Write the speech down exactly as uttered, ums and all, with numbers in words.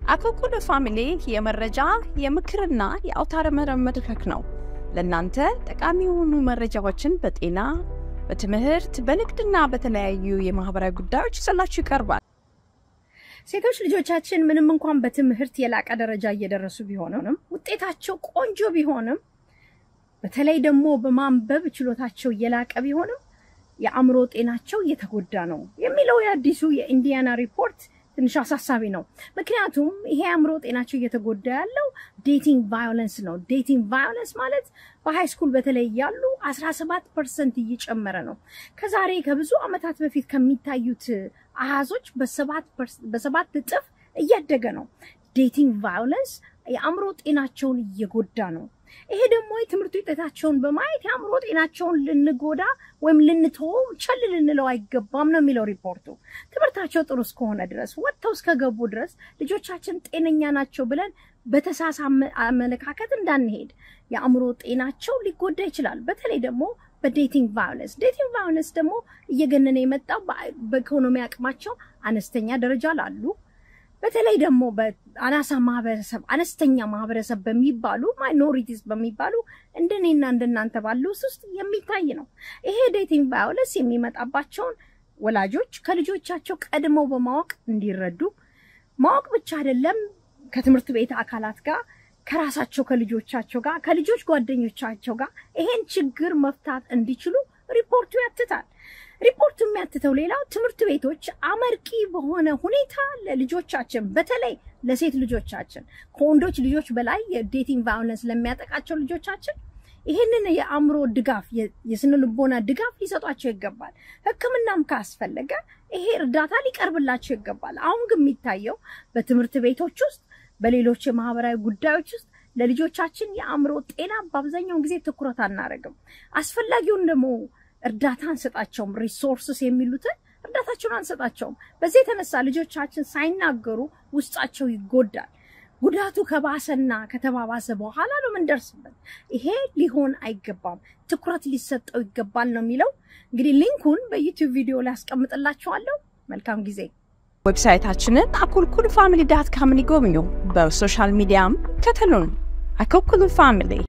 አኮኩሉ ፋሚሊ የመረጃ የምክርና የአውታረ መረብ መድረክ ነው። ለእናንተ ጠቃሚ የሆኑ መረጃዎችን በጤና፣ በትምህርት፣ በንግድና በተለያዩ የማህበራዊ ጉዳዮች ይዘላችሁ ይቀርባል። ሴቶች ልጆቻችን ምንም እንኳን በትምህርት የላቀ ደረጃ እየደረሱ ቢሆንም ውጤታቸው ቆንጆ ቢሆንም በተለይ ደግሞ በማንበብ ችሎታቸው የላቀ ቢሆንም የአእምሮ ጤናቸው እየተጎዳ ነው የሚለው የአዲሱ የኢንዲያና ሪፖርት ትንሽ አሳሳቢ ነው። ምክንያቱም ይሄ አእምሮ ጤናቸው እየተጎዳ ያለው ዴቲንግ ቫዮለንስ ነው። ዴቲንግ ቫዮለንስ ማለት በሃይ ስኩል በተለይ ያሉ አስራ ሰባት ፐርሰንት እየጨመረ ነው። ከዛሬ ከብዙ አመታት በፊት ከሚታዩት አሃዞች በሰባት በሰባት እጥፍ እያደገ ነው። ዴቲንግ ቫዮለንስ የአእምሮ ጤናቸውን እየጎዳ ነው። ይሄ ደግሞ የትምህርት ውጤታቸውን በማየት የአእምሮ ጤናቸውን ልንጎዳ ወይም ልንተው ቸል ልንለው አይገባም ነው የሚለው ሪፖርቱ። ትምህርታቸው ጥሩ እስከሆነ ድረስ ወጥተው እስከገቡ ድረስ ልጆቻችን ጤነኛ ናቸው ብለን በተሳሳተ አመለካከት እንዳንሄድ የአእምሮ ጤናቸው ሊጎዳ ይችላል። በተለይ ደግሞ በዴቲንግ ቫዮለንስ ዴቲንግ ቫዮለንስ ደግሞ እየገነነ የመጣው በኢኮኖሚ አቅማቸው አነስተኛ ደረጃ ላሉ በተለይ ደግሞ በአናሳ ማህበረሰብ አነስተኛ ማህበረሰብ በሚባሉ ማይኖሪቲስ በሚባሉ እንደኔና እንደናንተ ባሉ ውስጥ የሚታይ ነው። ይሄ ዴቲንግ ቫዮለንስ የሚመጣባቸው ወላጆች ከልጆቻቸው ቀድመው በማወቅ እንዲረዱ ማወቅ ብቻ አይደለም ከትምህርት ቤት አካላት ጋር ከራሳቸው ከልጆቻቸው ጋር ከልጆች ጓደኞቻቸው ጋር ይሄን ችግር መፍታት እንዲችሉ ሪፖርቱ ያትታል። ሪፖርቱ የሚያትተው ሌላው ትምህርት ቤቶች አመርቂ በሆነ ሁኔታ ለልጆቻችን በተለይ ለሴት ልጆቻችን ከወንዶች ልጆች በላይ የዴቲንግ ቫዮለንስ ለሚያጠቃቸው ልጆቻችን ይሄንን የአእምሮ ድጋፍ የስነ ልቦና ድጋፍ ሊሰጧቸው ይገባል። ህክምናም ካስፈለገ ይሄ እርዳታ ሊቀርብላቸው ይገባል። አሁን ግን የሚታየው በትምህርት ቤቶች ውስጥ በሌሎች የማህበራዊ ጉዳዮች ውስጥ ለልጆቻችን የአእምሮ ጤና በአብዛኛው ጊዜ ትኩረት አናረግም። አስፈላጊውን ደግሞ እርዳታ አንሰጣቸውም። ሪሶርስስ የሚሉትን እርዳታቸውን አንሰጣቸውም። በዚህ የተነሳ ልጆቻችን ሳይናገሩ ውስጣቸው ይጎዳል። ጉዳቱ ከባሰና ከተባባሰ በኋላ ነው ምንደርስበት። ይሄ ሊሆን አይገባም፣ ትኩረት ሊሰጠው ይገባል ነው የሚለው። እንግዲህ ሊንኩን በዩቲዩብ ቪዲዮ ላይ አስቀምጥላችኋለሁ። መልካም ጊዜ። ዌብሳይታችንን አኮኩሉ ፋሚሊ ዳት ኮም ይጎብኙ። በሶሻል ሚዲያም ከተሉን። አኮኩሉ ፋሚሊ